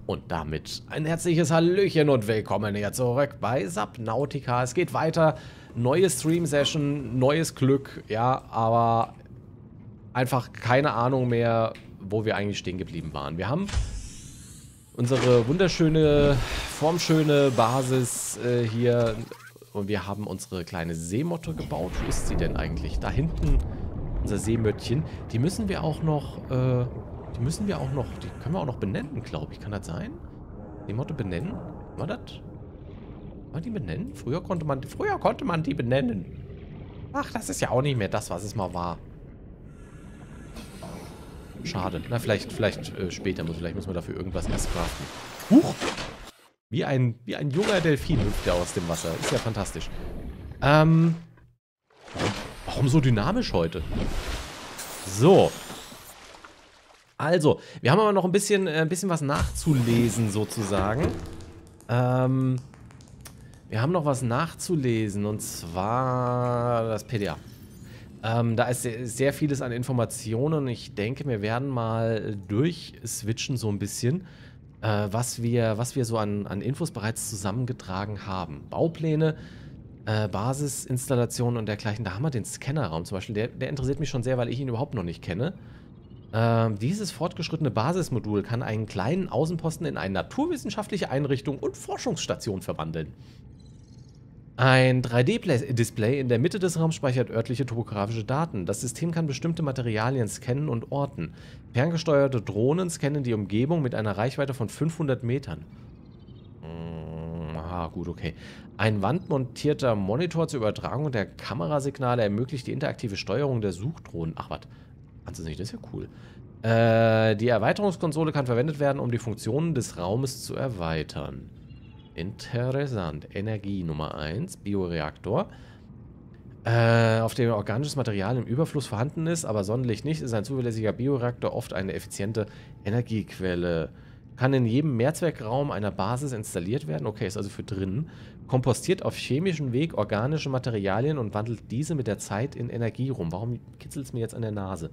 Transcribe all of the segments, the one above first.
Und damit ein herzliches Hallöchen und willkommen hier zurück bei Subnautica. Es geht weiter, neue Stream-Session, neues Glück, ja, aber einfach keine Ahnung mehr, wo wir eigentlich stehen geblieben waren. Wir haben unsere wunderschöne, formschöne Basis hier und wir haben unsere kleine Seemotte gebaut. Wo ist sie denn eigentlich? Da hinten, unser Seemöttchen. Die müssen wir auch noch, die können wir auch noch benennen, glaube ich. Kann das sein? Seemotte benennen? War das? War die benennen? Früher konnte man die benennen. Ach, das ist ja auch nicht mehr das, was es mal war. Schade. Na, vielleicht später. Vielleicht müssen wir dafür irgendwas erst craften. Huch! Wie ein junger Delfin hüpft der aus dem Wasser. Ist ja fantastisch. Warum so dynamisch heute? So. Also, wir haben aber noch ein bisschen was nachzulesen, sozusagen. Wir haben noch was nachzulesen, und zwar das PDA. Da ist sehr vieles an Informationen. Ich denke, wir werden mal durchswitchen so ein bisschen, was wir so an Infos bereits zusammengetragen haben. Baupläne, Basisinstallationen und dergleichen. Da haben wir den Scannerraum zum Beispiel. Der interessiert mich schon sehr, weil ich ihn überhaupt noch nicht kenne. Dieses fortgeschrittene Basismodul kann einen kleinen Außenposten in eine naturwissenschaftliche Einrichtung und Forschungsstation verwandeln. Ein 3D-Display in der Mitte des Raums speichert örtliche topografische Daten. Das System kann bestimmte Materialien scannen und orten. Ferngesteuerte Drohnen scannen die Umgebung mit einer Reichweite von 500 Metern. Aha, gut, okay. Ein wandmontierter Monitor zur Übertragung der Kamerasignale ermöglicht die interaktive Steuerung der Suchdrohnen. Ach, was? Kannst du nicht? Das ist ja cool. Die Erweiterungskonsole kann verwendet werden, um die Funktionen des Raumes zu erweitern. Interessant. Energie Nummer 1, Bioreaktor. Auf dem organisches Material im Überfluss vorhanden ist, aber Sonnenlicht nicht, ist ein zuverlässiger Bioreaktor oft eine effiziente Energiequelle. Kann in jedem Mehrzweckraum einer Basis installiert werden. Okay, ist also für drinnen. Kompostiert auf chemischem Weg organische Materialien und wandelt diese mit der Zeit in Energie rum. Warum kitzelt es mir jetzt an der Nase?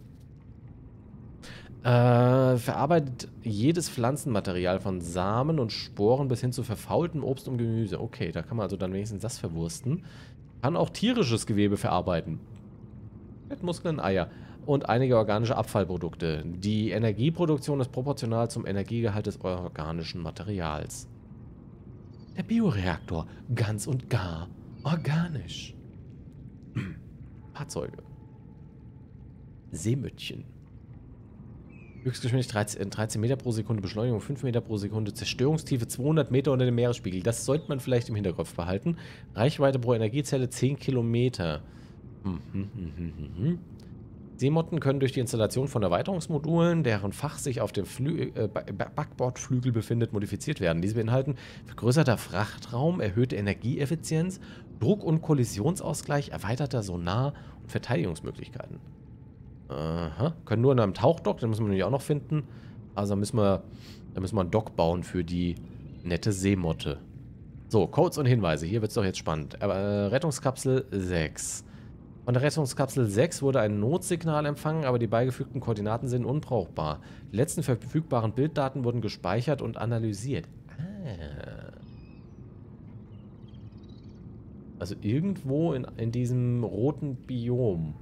Verarbeitet jedes Pflanzenmaterial von Samen und Sporen bis hin zu verfaultem Obst und Gemüse. Okay, da kann man also dann wenigstens das verwursten. Kann auch tierisches Gewebe verarbeiten. Fettmuskeln, Eier und einige organische Abfallprodukte. Die Energieproduktion ist proportional zum Energiegehalt des organischen Materials. Der Bioreaktor, ganz und gar organisch. Fahrzeuge. Seemöttchen. Höchstgeschwindigkeit 13 Meter pro Sekunde, Beschleunigung 5 Meter pro Sekunde, Zerstörungstiefe 200 Meter unter dem Meeresspiegel. Das sollte man vielleicht im Hinterkopf behalten. Reichweite pro Energiezelle 10 Kilometer. Seemotten können durch die Installation von Erweiterungsmodulen, deren Fach sich auf dem Backbordflügel befindet, modifiziert werden. Diese beinhalten vergrößerter Frachtraum, erhöhte Energieeffizienz, Druck- und Kollisionsausgleich, erweiterter Sonar und Verteidigungsmöglichkeiten. Aha. Können nur in einem Tauchdock, den müssen wir nämlich auch noch finden. Also da müssen wir einen Dock bauen für die nette Seemotte. So, Codes und Hinweise. Hier wird es doch jetzt spannend. Rettungskapsel 6. Von der Rettungskapsel 6 wurde ein Notsignal empfangen, aber die beigefügten Koordinaten sind unbrauchbar. Die letzten verfügbaren Bilddaten wurden gespeichert und analysiert. Also irgendwo in diesem roten Biom.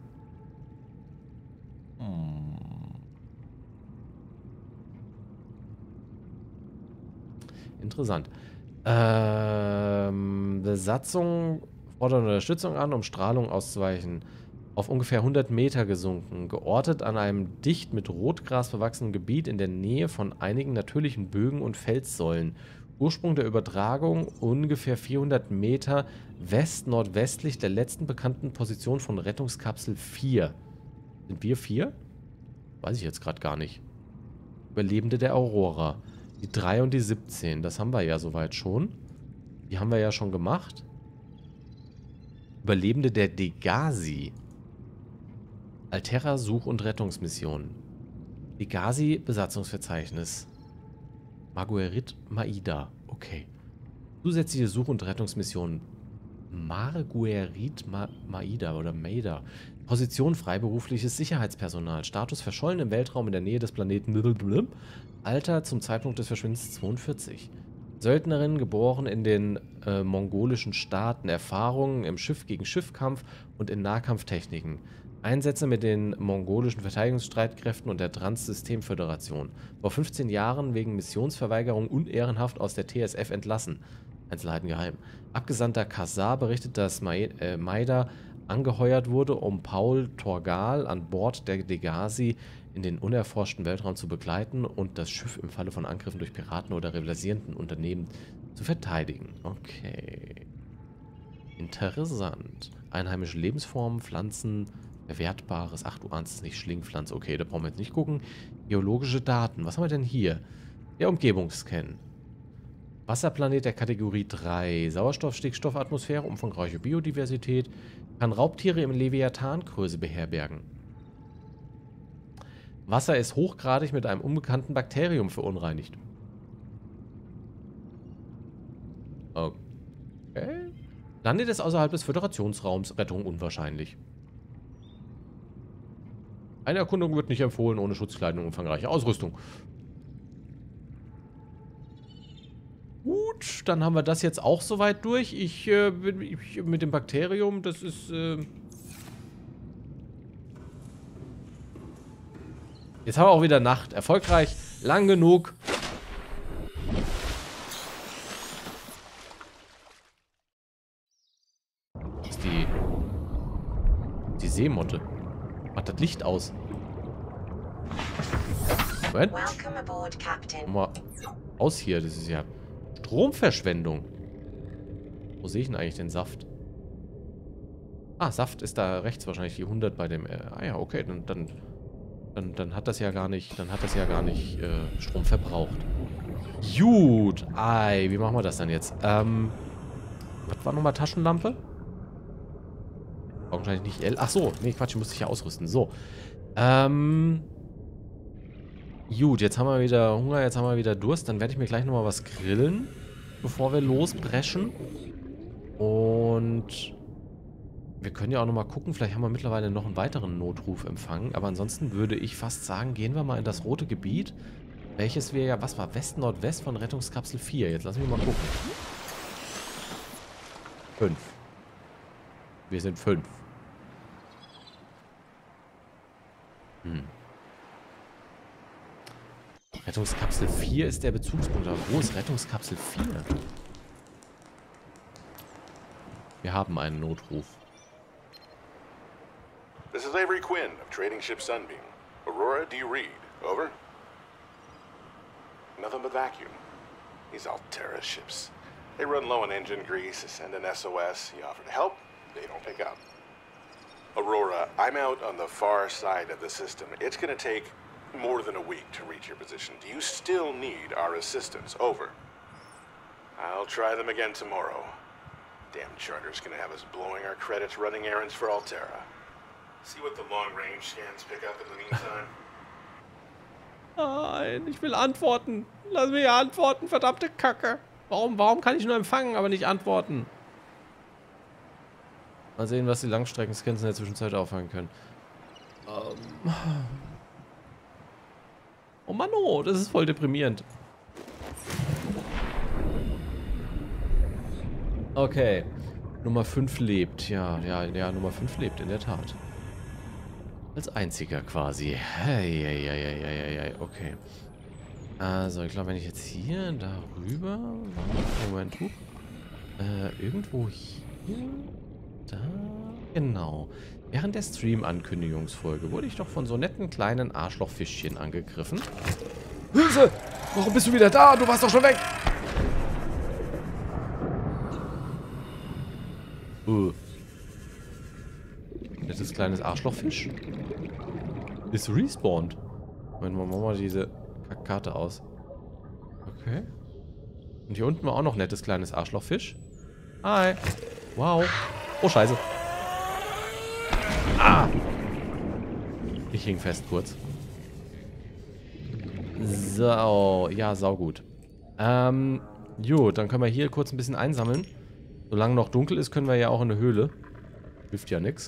Interessant. Besatzung fordert Unterstützung an, um Strahlung auszuweichen. Auf ungefähr 100 Meter gesunken. Geortet an einem dicht mit Rotgras bewachsenen Gebiet in der Nähe von einigen natürlichen Bögen und Felssäulen. Ursprung der Übertragung ungefähr 400 Meter west-nordwestlich der letzten bekannten Position von Rettungskapsel 4. Sind wir 4? Weiß ich jetzt gerade gar nicht. Überlebende der Aurora. Die 3 und die 17. Das haben wir ja soweit schon. Die haben wir ja schon gemacht. Überlebende der Degasi. Alterra Such- und Rettungsmission. Degasi Besatzungsverzeichnis. Marguerite Maida. Okay. Zusätzliche Such- und Rettungsmission. Marguerite Maida oder Maida. Position freiberufliches Sicherheitspersonal. Status verschollen im Weltraum in der Nähe des Planeten. Alter zum Zeitpunkt des Verschwindens 42. Söldnerin, geboren in den mongolischen Staaten. Erfahrungen im Schiff-gegen-Schiff-Kampf und in Nahkampftechniken. Einsätze mit den mongolischen Verteidigungsstreitkräften und der Trans-System-Föderation. Vor 15 Jahren wegen Missionsverweigerung unehrenhaft aus der TSF entlassen. Einzelheiten geheim. Abgesandter Kassar berichtet, dass Maida angeheuert wurde, um Paul Torgal an Bord der Degasi in den unerforschten Weltraum zu begleiten und das Schiff im Falle von Angriffen durch Piraten oder rivalisierenden Unternehmen zu verteidigen. Okay. Interessant. Einheimische Lebensformen, Pflanzen, Verwertbares. Ach, du ahnst es nicht. Schlingpflanze. Okay, da brauchen wir jetzt nicht gucken. Geologische Daten. Was haben wir denn hier? Der Umgebungsscan. Wasserplanet der Kategorie 3. Sauerstoff, Stickstoff, Atmosphäre, umfangreiche Biodiversität. Kann Raubtiere im Leviathan-Größe beherbergen. Wasser ist hochgradig mit einem unbekannten Bakterium verunreinigt. Okay. Landet es außerhalb des Föderationsraums. Rettung unwahrscheinlich. Eine Erkundung wird nicht empfohlen ohne Schutzkleidung und umfangreiche Ausrüstung. Gut, dann haben wir das jetzt auch soweit durch. Ich mit dem Bakterium, das ist... Jetzt haben wir auch wieder Nacht. Erfolgreich. Lang genug. Das ist die Seemotte. Macht das Licht aus. Moment. Mal aus hier. Das ist ja Stromverschwendung. Wo sehe ich denn eigentlich den Saft? Ah, Saft ist da rechts wahrscheinlich die 100 bei dem... ah ja, okay. Dann hat das ja gar nicht, Strom verbraucht. Gut. Ei, wie machen wir das dann jetzt? Was war nochmal Taschenlampe? Wahrscheinlich nicht L. Ach so, nee, Quatsch, ich muss dich ja ausrüsten. So. Gut, jetzt haben wir wieder Hunger, jetzt haben wir wieder Durst. Dann werde ich mir gleich nochmal was grillen, bevor wir losbrechen. Und... wir können ja auch nochmal gucken, vielleicht haben wir mittlerweile noch einen weiteren Notruf empfangen. Aber ansonsten würde ich fast sagen, gehen wir mal in das rote Gebiet. Welches wir ja, was war, West-Nordwest von Rettungskapsel 4. Jetzt lassen wir mal gucken. 5. Wir sind 5. Rettungskapsel 4 ist der Bezugspunkt. Aber wo ist Rettungskapsel 4? Wir haben einen Notruf. This is Avery Quinn of Trading Ship Sunbeam. Aurora D. Reed, over. Nothing but vacuum. These Altera ships. They run low on engine grease, send an SOS, you offer to help, they don't pick up. Aurora, I'm out on the far side of the system. It's gonna take more than a week to reach your position. Do you still need our assistance? Over. I'll try them again tomorrow. Damn charter's gonna have us blowing our credits running errands for Altera. See what the long-range scans pick up in the meantime. Nein, ich will antworten. Lass mich antworten, verdammte Kacke. Warum kann ich nur empfangen, aber nicht antworten? Mal sehen, was die Langstreckenscans in der Zwischenzeit auffangen können. Oh Mann, oh, das ist voll deprimierend. Okay. Nummer 5 lebt. Ja, Nummer 5 lebt, in der Tat. Als einziger quasi. Hey, okay. Also, ich glaube, wenn ich jetzt hier darüber... Moment, irgendwo hier... Da... Genau. Während der Stream-Ankündigungsfolge wurde ich doch von so netten kleinen Arschlochfischchen angegriffen. Hilfe! Warum bist du wieder da? Du warst doch schon weg! Nettes kleines Arschlochfisch. Ist respawned. Moment, machen wir mal diese Karte aus. Okay. Und hier unten war auch noch nettes kleines Arschlochfisch. Hi. Wow. Oh, scheiße. Ah. Ich hing fest kurz. So. Ja, saugut. Gut, dann können wir hier kurz ein bisschen einsammeln. Solange noch dunkel ist, können wir ja auch in eine Höhle. Hilft ja nix.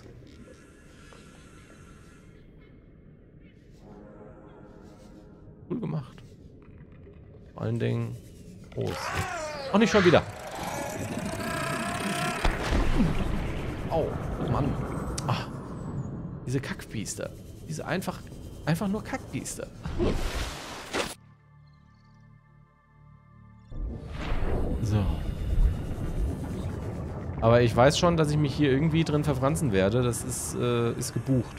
Cool gemacht. Vor allen Dingen groß. Auch nicht schon wieder. Oh, Mann. Ach, diese Kackbiester. Diese einfach nur Kackbiester. So. Aber ich weiß schon, dass ich mich hier irgendwie drin verfranzen werde. Das ist gebucht.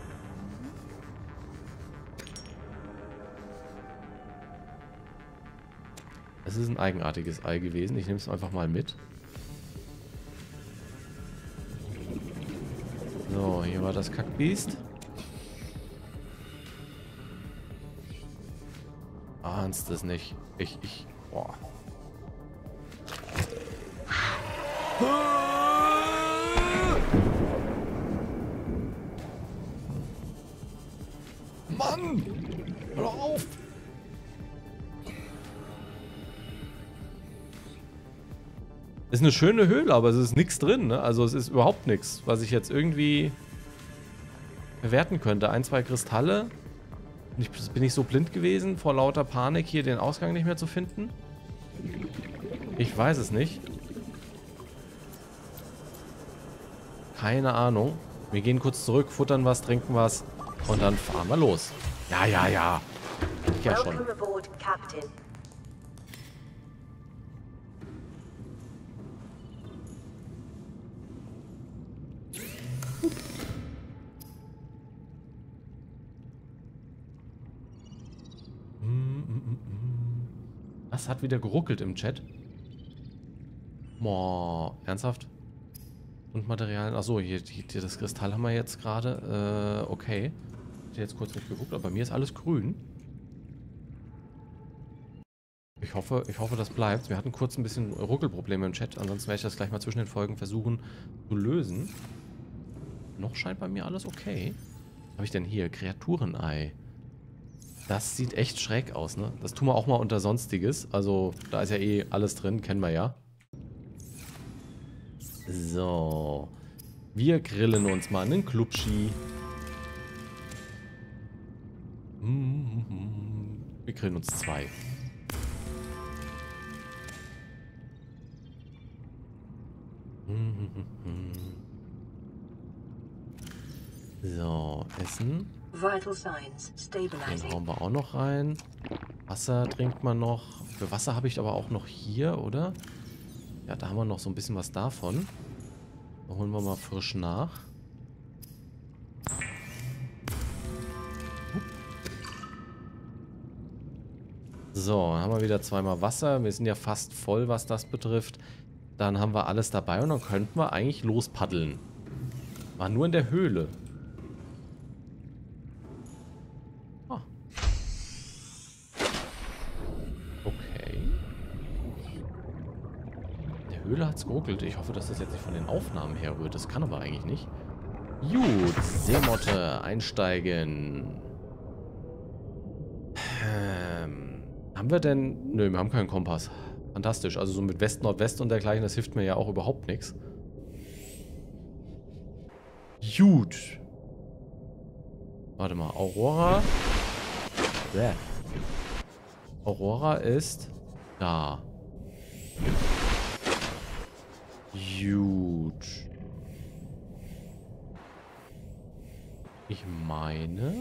Es ist ein eigenartiges Ei gewesen. Ich nehme es einfach mal mit. So, hier war das Kackbiest. Ahnst es nicht. Boah. Mann! Hör doch auf! Ist eine schöne Höhle, aber es ist nichts drin, ne? Also es ist überhaupt nichts, was ich jetzt irgendwie bewerten könnte. 1, 2 Kristalle. Bin ich so blind gewesen, vor lauter Panik hier den Ausgang nicht mehr zu finden? Ich weiß es nicht. Keine Ahnung. Wir gehen kurz zurück, futtern was, trinken was und dann fahren wir los. Ja, ja, ja. Ja, schon. Welcome aboard, Captain. Das hat wieder geruckelt im Chat. Boah, ernsthaft? Und Materialien. Achso, hier das Kristall haben wir jetzt gerade. Okay. Ich habe jetzt kurz nicht geguckt, aber bei mir ist alles grün. Ich hoffe, das bleibt. Wir hatten kurz ein bisschen Ruckelprobleme im Chat. Ansonsten werde ich das gleich mal zwischen den Folgen versuchen zu lösen. Noch scheint bei mir alles okay. Was habe ich denn hier? Kreaturenei. Das sieht echt schräg aus, ne? Das tun wir auch mal unter Sonstiges. Also, da ist ja eh alles drin, kennen wir ja. So. Wir grillen uns mal einen Klubschi. Wir grillen uns 2. So, Essen. Vital signs Den stabilizing. hauen wir auch noch rein. Wasser trinkt man noch. Für Wasser habe ich aber auch noch hier, oder? Ja, da haben wir noch so ein bisschen was davon. Da holen wir mal frisch nach. So, dann haben wir wieder zweimal Wasser. Wir sind ja fast voll, was das betrifft. Dann haben wir alles dabei und dann könnten wir eigentlich lospaddeln. War nur in der Höhle. Ah. Okay. In der Höhle hat es geruckelt. Ich hoffe, dass das jetzt nicht von den Aufnahmen herrührt. Das kann aber eigentlich nicht. Gut, Seemotte, einsteigen. Haben wir denn... Nö, wir haben keinen Kompass. Fantastisch. Also so mit West, Nordwest und dergleichen, das hilft mir ja auch überhaupt nichts. Gut. Warte mal, Aurora. Bäh. Aurora ist da. Gut. Ich meine...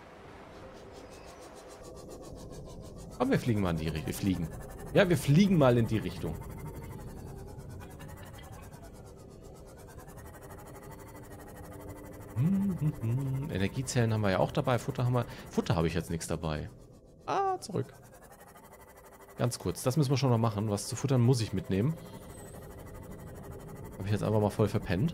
Komm, wir fliegen mal in die Richtung. Wir fliegen. Ja, wir fliegen mal in die Richtung. Energiezellen haben wir ja auch dabei. Futter haben wir. Futter habe ich jetzt nichts dabei. Ah, zurück. Ganz kurz. Das müssen wir schon noch machen. Was zu futtern muss ich mitnehmen. Habe ich jetzt einfach mal voll verpennt.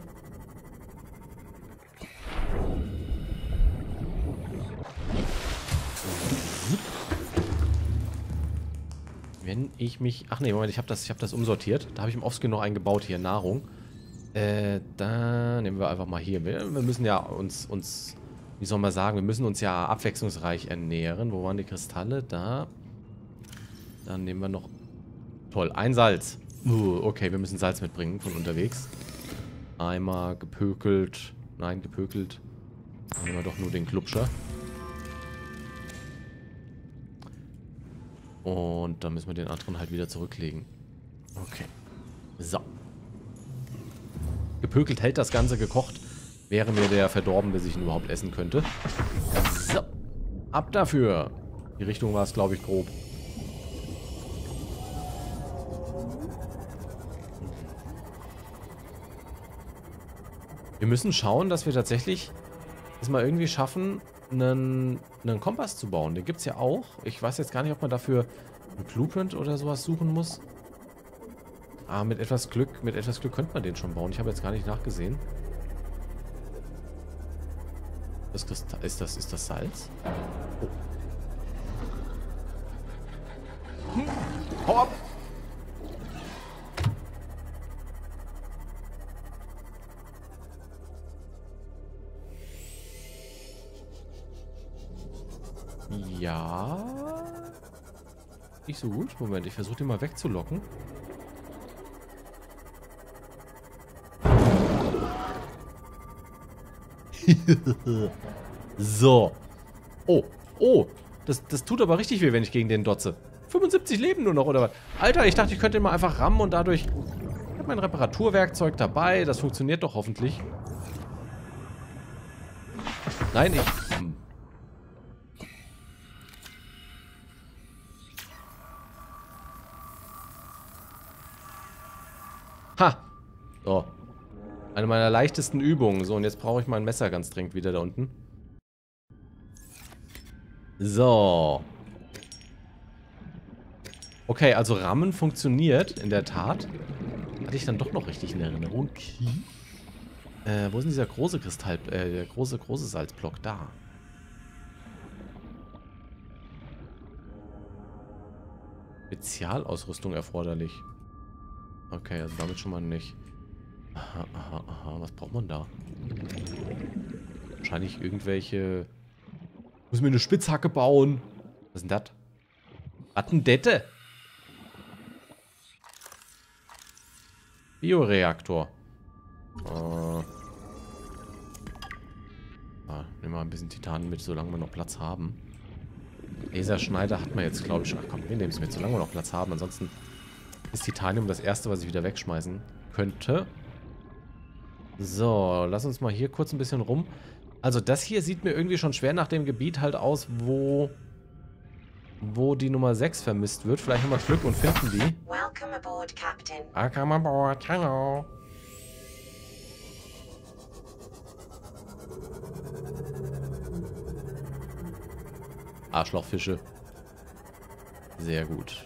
Wenn ich mich... Ach nee, Moment, ich habe das umsortiert. Da habe ich im Offscreen noch eingebaut hier, Nahrung. Da nehmen wir einfach mal hier. Wir müssen ja uns... Wie soll man sagen? Wir müssen uns ja abwechslungsreich ernähren. Wo waren die Kristalle? Da. Dann nehmen wir noch... Toll, ein Salz. Okay, wir müssen Salz mitbringen von unterwegs. Einmal gepökelt. Nein, gepökelt. Dann nehmen wir doch nur den Klubscher. Und dann müssen wir den anderen halt wieder zurücklegen. Okay. So. Gepökelt hält das Ganze gekocht. Wäre mir der verdorben, bis ich ihn überhaupt essen könnte. So. Ab dafür. Die Richtung war es, glaube ich, grob. Wir müssen schauen, dass wir tatsächlich es mal irgendwie schaffen, einen Kompass zu bauen. Den gibt es ja auch. Ich weiß jetzt gar nicht, ob man dafür ein Blueprint oder sowas suchen muss. Ah, mit etwas Glück könnte man den schon bauen. Ich habe jetzt gar nicht nachgesehen. Ist das Salz? Oh. Hau ab! Ja. Nicht so gut. Moment, ich versuche den mal wegzulocken. So. Oh. Oh. Das tut aber richtig weh, wenn ich gegen den dotze. 75 Leben nur noch, oder was? Alter, ich dachte, ich könnte ihn mal einfach rammen und dadurch... Ich habe mein Reparaturwerkzeug dabei. Das funktioniert doch hoffentlich. Nein, ich... Ha! So. Eine meiner leichtesten Übungen. So, und jetzt brauche ich mein Messer ganz dringend wieder da unten. So. Okay, also Rammen funktioniert, in der Tat. Hatte ich dann doch noch richtig in Erinnerung. Wo ist denn dieser große Kristall, der große Salzblock? Da. Spezialausrüstung erforderlich. Okay, also damit schon mal nicht. Aha, aha, aha. Was braucht man da? Wahrscheinlich irgendwelche... Muss mir eine Spitzhacke bauen. Was ist denn das? Rattendette. Bioreaktor. Nehmen wir ein bisschen Titan mit, solange wir noch Platz haben. Laserschneider hat man jetzt, glaube ich. Ach komm, wir nehmen es mit, solange wir noch Platz haben. Ansonsten ist Titanium das erste, was ich wieder wegschmeißen könnte. So, lass uns mal hier kurz ein bisschen rum. Also das hier sieht mir irgendwie schon schwer nach dem Gebiet halt aus, wo die Nummer 6 vermisst wird. Vielleicht haben wir Glück und finden die. Welcome aboard, Captain. Welcome aboard, hello. Arschlochfische. Sehr gut.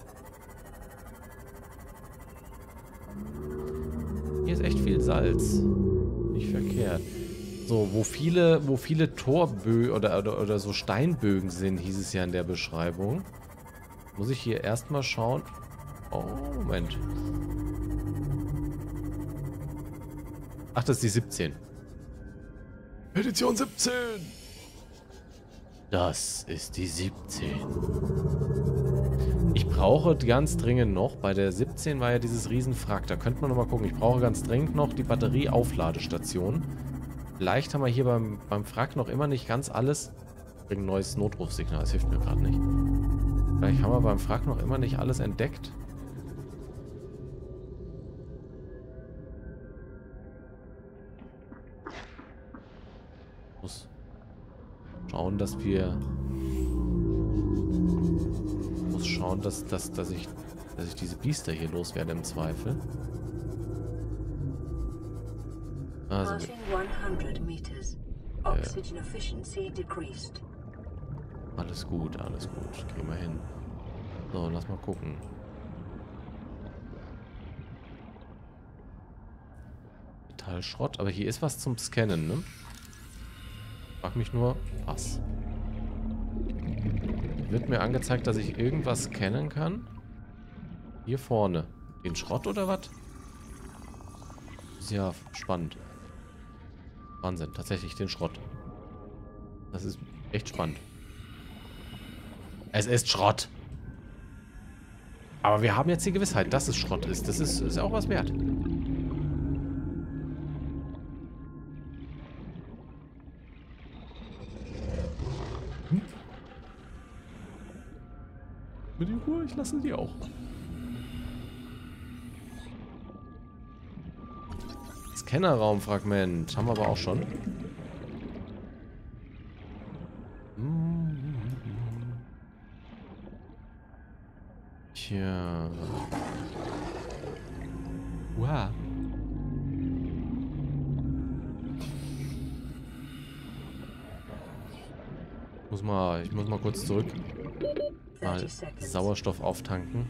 Hier ist echt viel Salz. Nicht verkehrt. So, wo viele Torbögen oder so Steinbögen sind, hieß es ja in der Beschreibung. Muss ich hier erstmal schauen. Oh, Moment. Ach, das ist die 17. Edition 17. Das ist die 17. Ich brauche ganz dringend noch, bei der 17 war ja dieses Riesenfrack, da könnte man nochmal gucken. Ich brauche ganz dringend noch die Batterieaufladestation. Vielleicht haben wir hier beim Frack noch immer nicht ganz alles. Ein neues Notrufsignal, das hilft mir gerade nicht. Vielleicht haben wir beim Frack noch immer nicht alles entdeckt. Muss schauen, dass wir... Muss schauen, dass ich diese Biester hier loswerde im Zweifel. Also, Passing 100 meters. Oxygen efficiency decreased. alles gut, kriegen wir hin. So, lass mal gucken. Metallschrott, aber hier ist was zum Scannen, ne? Frag mich nur, was? Wird mir angezeigt, dass ich irgendwas scannen kann? Hier vorne. Den Schrott oder was? Ist ja spannend. Wahnsinn, tatsächlich den Schrott. Das ist echt spannend. Es ist Schrott. Aber wir haben jetzt die Gewissheit, dass es Schrott ist. Das ist auch was wert. Mit die Ruhe, ich lasse die auch. Scannerraumfragment. Haben wir aber auch schon. Tja. Wow. Ich muss mal kurz zurück. Mal Sauerstoff auftanken.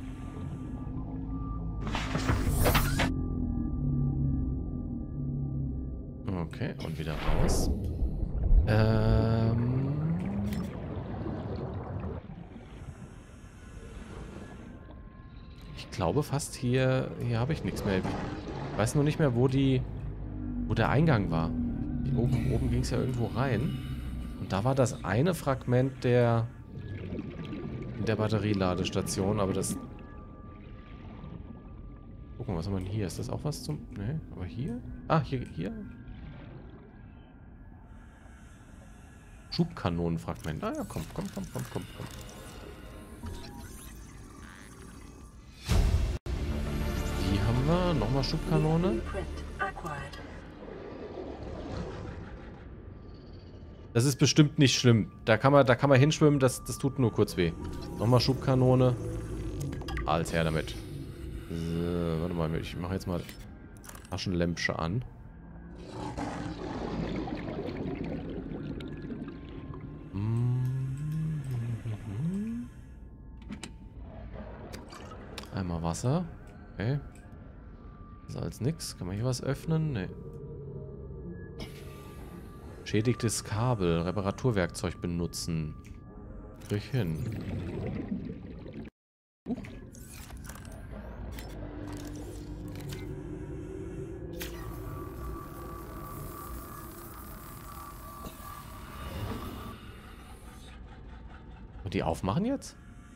Okay, und wieder raus. Ich glaube fast hier habe ich nichts mehr. Ich weiß nur nicht mehr, wo der Eingang war. Oben ging es ja irgendwo rein. Und da war das eine Fragment in der Batterieladestation, aber das... Gucken, was haben wir denn hier? Ist das auch was zum... Ne, aber hier? Ah, hier. Schubkanonenfragment. Ah ja, komm. Die haben wir. Nochmal Schubkanone. Das ist bestimmt nicht schlimm. Da kann man hinschwimmen, das tut nur kurz weh. Nochmal Schubkanone. Alles her damit. So, warte mal, ich mache jetzt mal Taschenlämpche an. Einmal Wasser. Okay. Das ist alles nix. Kann man hier was öffnen? Nee. Schädigtes Kabel. Reparaturwerkzeug benutzen. Durch hin. Und die aufmachen jetzt?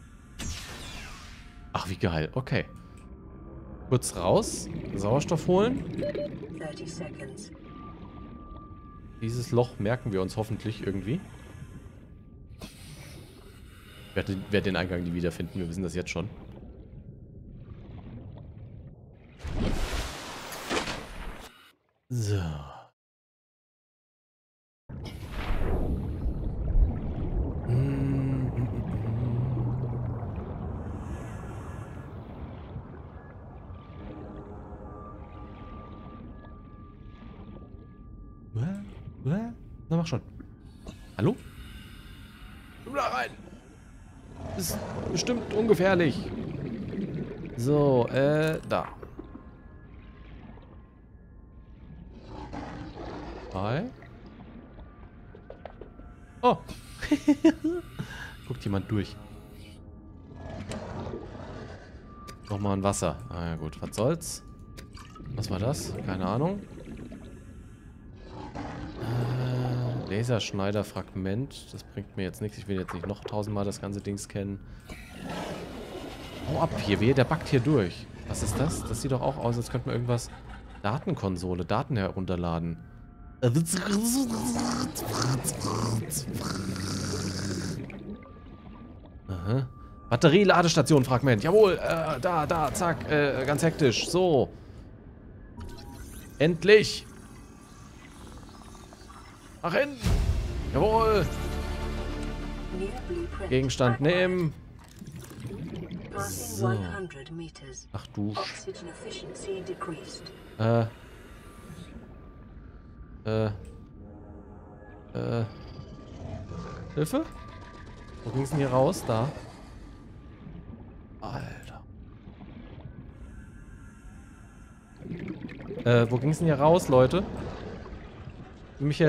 Ach, wie geil. Okay. Kurz raus. Sauerstoff holen. 30 seconds. Dieses Loch merken wir uns hoffentlich irgendwie. Ich werde den Eingang nie wiederfinden. Wir wissen das jetzt schon. So. Na, mach schon. Hallo? Komm da rein. Das ist bestimmt ungefährlich. So, da. Hi. Oh. Guckt jemand durch. Nochmal ein Wasser. Ah ja gut, was soll's. Was war das? Keine Ahnung. Laserschneider-Fragment. Das bringt mir jetzt nichts. Ich will jetzt nicht noch 1000-mal das ganze Ding scannen. Hau ab hier. Wehe, der backt hier durch. Was ist das? Das sieht doch auch aus, als könnte man irgendwas... Datenkonsole. Daten herunterladen. Aha. Batterie-Ladestation-Fragment. Jawohl. Da, zack. Ganz hektisch. So. Endlich. Nach hinten. Jawohl. Gegenstand nehmen. So. Ach du. Hilfe? Wo ging's denn hier raus? Da. Alter. Wo ging's denn hier raus, Leute? Will mich ja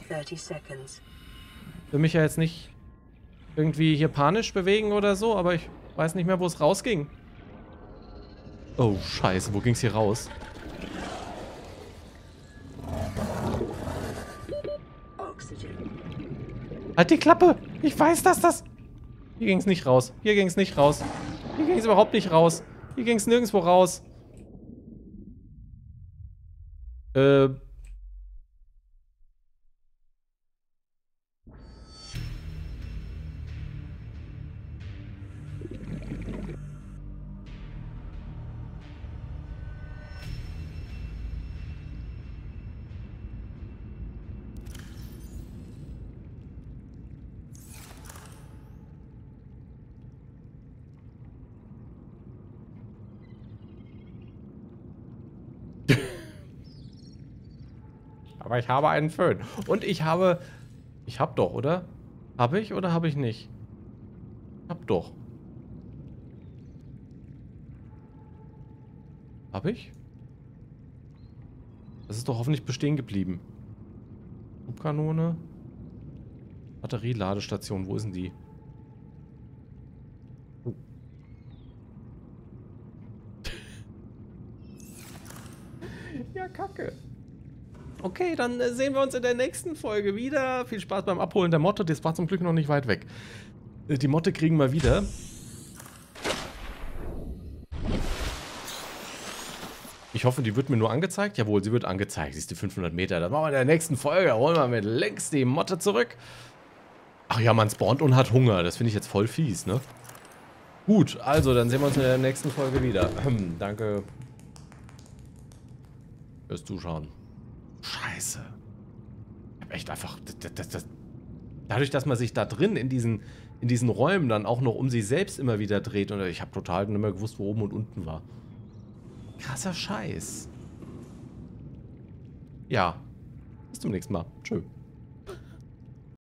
jetzt nicht irgendwie hier panisch bewegen oder so, aber ich weiß nicht mehr, wo es rausging. Oh, scheiße, wo ging's hier raus? Halt die Klappe! Ich weiß, dass das... Hier ging's nicht raus. Hier ging's nicht raus. Hier ging's überhaupt nicht raus. Hier ging's nirgendwo raus. Aber ich habe einen Föhn. Und ich habe... Ich hab doch, oder? Habe ich oder habe ich nicht? Hab doch. Habe ich? Das ist doch hoffentlich bestehen geblieben. Schubkanone. Batterieladestation, wo ist denn die? Oh. Ja, kacke. Okay, dann sehen wir uns in der nächsten Folge wieder. Viel Spaß beim Abholen der Motte. Das war zum Glück noch nicht weit weg. Die Motte kriegen wir wieder. Ich hoffe, die wird mir nur angezeigt. Jawohl, sie wird angezeigt. Sie ist die 500 Meter. Das machen wir in der nächsten Folge. Holen wir mit links die Motte zurück. Ach ja, man spawnt und hat Hunger. Das finde ich jetzt voll fies, ne? Gut, also dann sehen wir uns in der nächsten Folge wieder. Danke fürs Zuschauen. Scheiße. Ich hab echt einfach... Dadurch, dass man sich da drin in diesen Räumen dann auch noch um sich selbst immer wieder dreht. Und ich habe total nicht mehr gewusst, wo oben und unten war. Krasser Scheiß. Ja. Bis zum nächsten Mal. Tschö.